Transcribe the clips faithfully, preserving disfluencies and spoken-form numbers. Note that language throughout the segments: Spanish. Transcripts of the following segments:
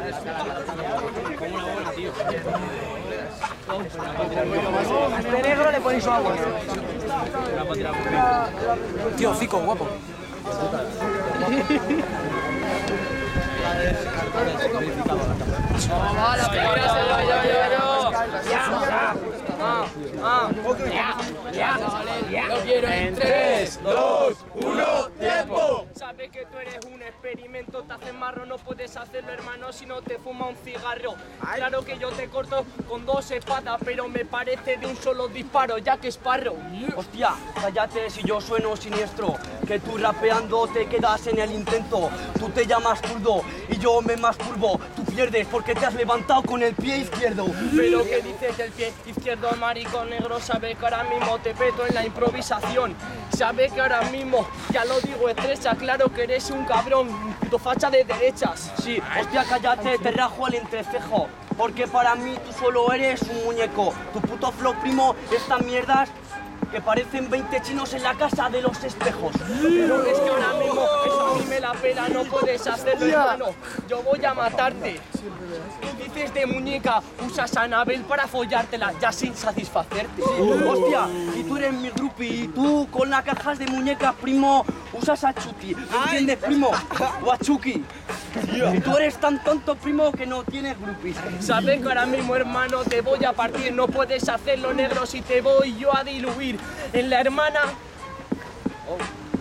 Este negro le ponéis agua. Tío, Fico, guapo. ¡Vamos, la primera se lo yo, yo, yo! ¡Ah, ah! ¡Ya! ¡Lo quiero en tres, dos, uno, tiempo! Sabes que tú eres un experimento, te haces marro, no puedes hacerlo, hermano, si no te fuma un cigarro. Claro que yo te corto con dos espadas, pero me parece de un solo disparo, ya que esparro. Hostia, cállate si yo sueno siniestro, que tú rapeando te quedas en el intento. Tú te llamas zurdo y yo me masturbo. Tú pierdes porque te has levantado con el pie izquierdo. Pero ¿qué dices del pie izquierdo, maricón negro? Sabe que ahora mismo te peto en la improvisación. Sabe que ahora mismo, ya lo digo estrecha, claro que eres un cabrón, un puto facha de derechas. Sí, hostia, cállate, te rajo el entrecejo. Porque para mí tú solo eres un muñeco. Tu puto flow, primo, estas mierdas que parecen veinte chinos en la casa de los espejos. Pero es que ahora mismo eso a mí me la pela, no puedes hacerlo, hermano. Yo voy a matarte. Tú dices de muñeca, usas a Anabel para follártela, ya sin satisfacerte. Hostia, y tú eres mi groupie, y tú con las cajas de muñecas, primo, usas a Chucky. ¿Me entiendes, primo? O a Chucky. Y tú eres tan tonto, primo, que no tienes groupies. Sabes que ahora mismo, hermano, te voy a partir. No puedes hacerlo, negro, si te voy yo a diluir en la hermana. Oh.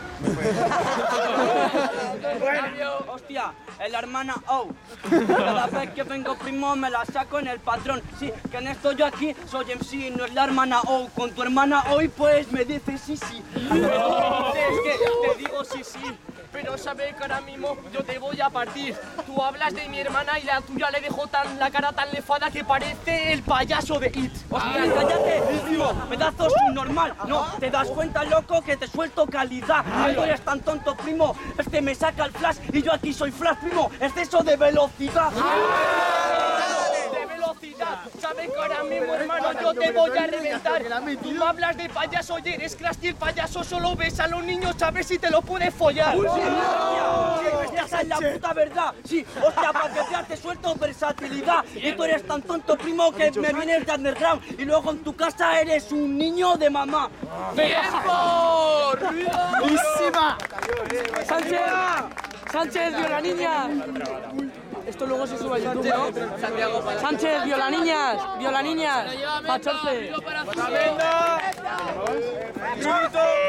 Bueno, hostia, en la hermana O. Cada vez que vengo, primo, me la saco en el patrón. Sí, que en esto yo aquí soy M C, no es la hermana O. Con tu hermana hoy, pues, me dices sí, sí. Pero es que te digo sí, sí. Pero sabes que ahora mismo yo te voy a partir. Tú hablas de mi hermana y la tuya le dejó tan, la cara tan lefada que parece el payaso de It. Hostia, cállate, primo, pedazo subnormal. No, te das cuenta, loco, que te suelto calidad. No eres tan tonto, primo. Este me saca el flash y yo aquí soy flash, primo. Exceso de velocidad. De velocidad. Sabes que ahora mismo, hermano, yo te voy a reventar. Tú me hablas de payaso y eres Krusty, el payaso solo ves a los niños, sabes si te lo puedes follar. Esa es la puta verdad. Sí, hostia, para que veas te suelto versatilidad. Y tú eres tan tonto, primo, que me vienes de underground. Y luego en tu casa eres un niño de mamá. ¡Tiempo! ¡Buenísima! ¡Sánchez! ¡Sánchez, viola niñas! Esto luego se sube a YouTube, ¿no? Sánchez, viola niñas, viola niñas. Pachorce.